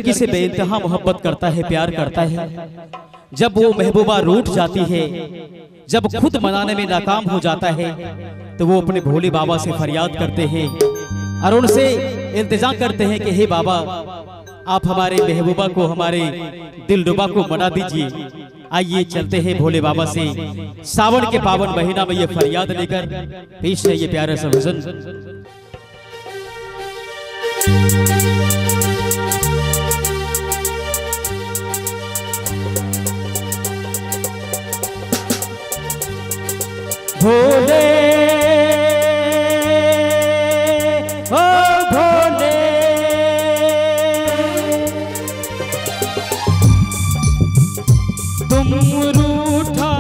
लड़की से बेइंतहा मोहब्बत करता है, प्यार करता है। जब वो महबूबा रूठ जाती है, जब खुद मनाने में नाकाम हो जाता है, तो वो अपने भोले बाबा से फरियाद करते हैं और उनसे इल्तिजा करते हैं कि हे बाबा, आप हमारे महबूबा को, हमारे दिलरुबा को मना दीजिए। आइए चलते हैं भोले बाबा से सावन के पावन महीना में ये फरियाद लेकर। पेश है ये प्यारा सा भजन। भोले ओ भोले, तुम रूठा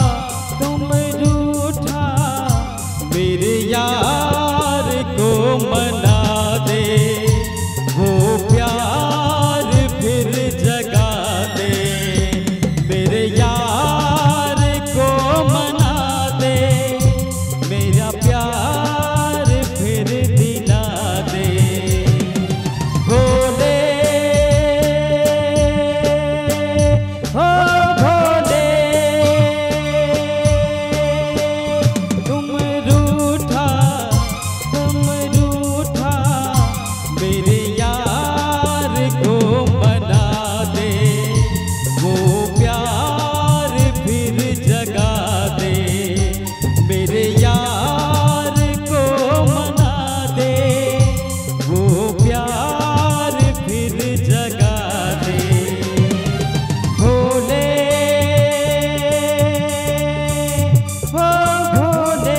मेरे यार को मना दे, वो प्यार फिर जगा दे। मेरे यार को मना दे, मेरा प्यार फिर दिला दे। भोले ओ भोले, तुम रूठा मेरे यार को मना दे, वो प्यार फिर जगा दे। मेरे यार को मना दे, वो प्यार फिर जगा दे। भोले ओ भोले,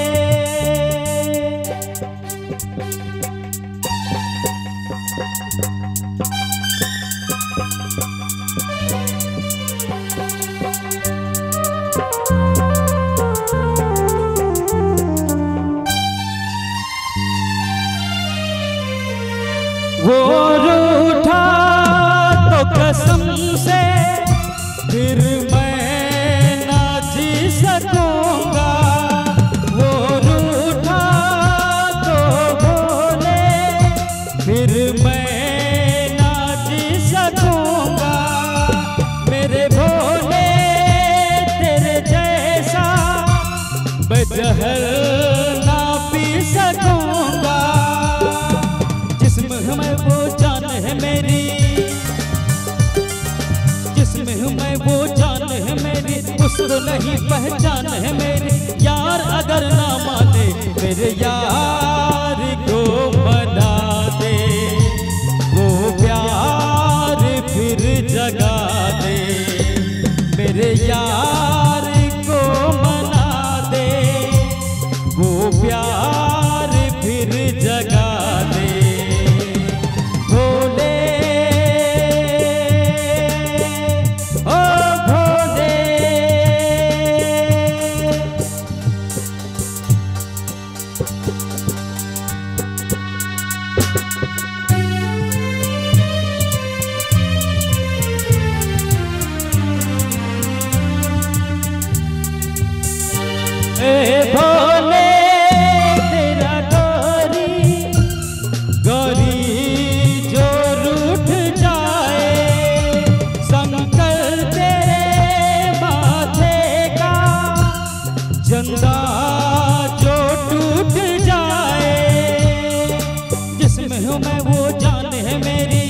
वो रूठा तो कसम से फिर मैं ना जी सकूंगा। वो रूठा तो भोले फिर मैं ना जी सकूंगा। मेरे भोले तेरे जैसा मैं जहर ना पी सकूंगा। जिस्म में वो जान है मेरी, जिस्म में वो जान है मेरी, उसको नहीं पहचान है मेरी। यार अगर ना माने, मेरे यार को मना दे, वो प्यार फिर जगा दे। मेरे यार को मना दे, वो प्यार फिर जगा दे। भोले ओ भोले, ए भोले तेरा गौरी जो रूठ जाए, शंकर तेरे माथे का चंदा जो टूट जाए। जिसमें हूँ मैं वो जान है मेरी,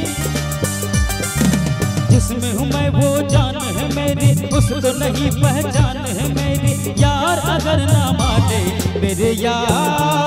जिसमें हूँ मैं वो जान है मेरी, उसको नहीं पहचान है मेरी। यार अगर ना माने, मेरे यार